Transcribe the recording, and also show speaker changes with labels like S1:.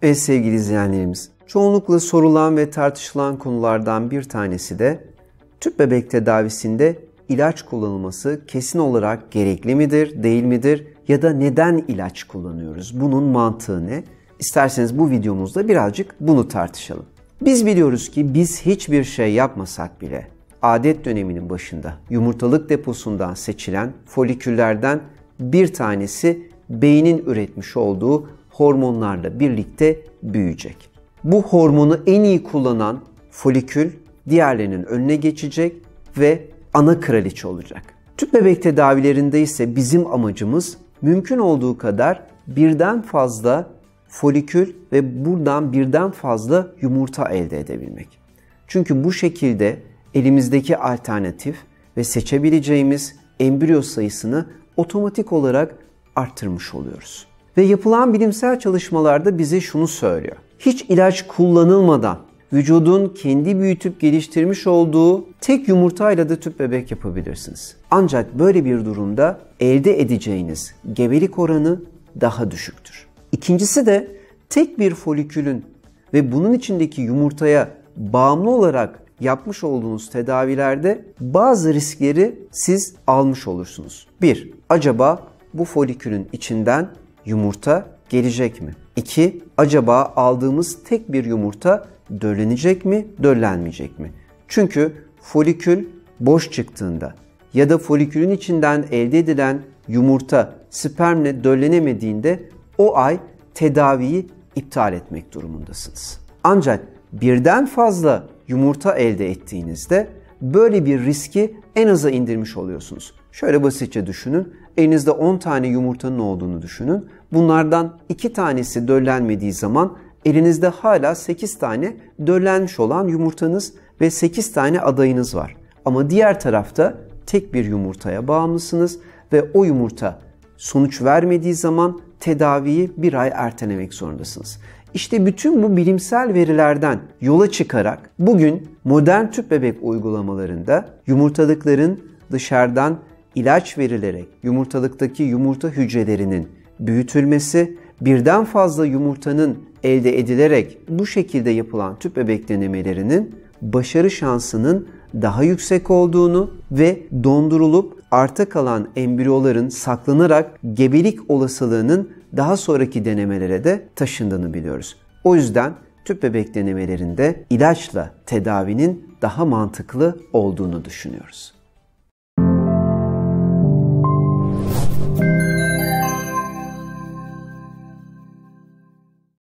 S1: Evet sevgili izleyenlerimiz, çoğunlukla sorulan ve tartışılan konulardan bir tanesi de tüp bebek tedavisinde ilaç kullanılması kesin olarak gerekli midir, değil midir ya da neden ilaç kullanıyoruz? Bunun mantığı ne? İsterseniz bu videomuzda birazcık bunu tartışalım. Biz biliyoruz ki biz hiçbir şey yapmasak bile adet döneminin başında yumurtalık deposundan seçilen foliküllerden bir tanesi beynin üretmiş olduğu hormonlarla birlikte büyüyecek. Bu hormonu en iyi kullanan folikül diğerlerinin önüne geçecek ve ana kraliçe olacak. Tüp bebek tedavilerinde ise bizim amacımız mümkün olduğu kadar birden fazla folikül ve buradan birden fazla yumurta elde edebilmek. Çünkü bu şekilde elimizdeki alternatif ve seçebileceğimiz embriyo sayısını otomatik olarak arttırmış oluyoruz. Ve yapılan bilimsel çalışmalarda bize şunu söylüyor. Hiç ilaç kullanılmadan vücudun kendi büyütüp geliştirmiş olduğu tek yumurtayla da tüp bebek yapabilirsiniz. Ancak böyle bir durumda elde edeceğiniz gebelik oranı daha düşüktür. İkincisi de tek bir folikülün ve bunun içindeki yumurtaya bağımlı olarak yapmış olduğunuz tedavilerde bazı riskleri siz almış olursunuz. 1. Acaba bu folikülün içinden yumurta gelecek mi? 2. Acaba aldığımız tek bir yumurta döllenecek mi, döllenmeyecek mi? Çünkü folikül boş çıktığında ya da folikülün içinden elde edilen yumurta spermle döllenemediğinde o ay tedaviyi iptal etmek durumundasınız. Ancak birden fazla yumurta elde ettiğinizde böyle bir riski en aza indirmiş oluyorsunuz. Şöyle basitçe düşünün. Elinizde 10 tane yumurtanın olduğunu düşünün. Bunlardan 2 tanesi döllenmediği zaman elinizde hala 8 tane döllenmiş olan yumurtanız ve 8 tane adayınız var. Ama diğer tarafta tek bir yumurtaya bağımlısınız ve o yumurta sonuç vermediği zaman tedaviyi bir ay ertelemek zorundasınız. İşte bütün bu bilimsel verilerden yola çıkarak bugün modern tüp bebek uygulamalarında yumurtalıkların dışarıdan ilaç verilerek yumurtalıktaki yumurta hücrelerinin büyütülmesi, birden fazla yumurtanın elde edilerek bu şekilde yapılan tüp bebek denemelerinin başarı şansının daha yüksek olduğunu ve dondurulup arta kalan embriyoların saklanarak gebelik olasılığının daha sonraki denemelere de taşındığını biliyoruz. O yüzden tüp bebek denemelerinde ilaçla tedavinin daha mantıklı olduğunu düşünüyoruz.